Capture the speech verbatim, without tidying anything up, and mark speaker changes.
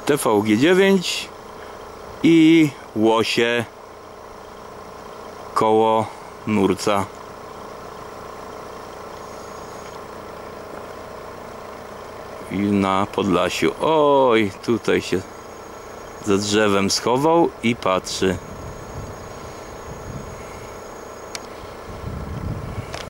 Speaker 1: T V G dziewięć i łosie koło nurca. I na Podlasiu. Oj, tutaj się za drzewem schował i patrzy.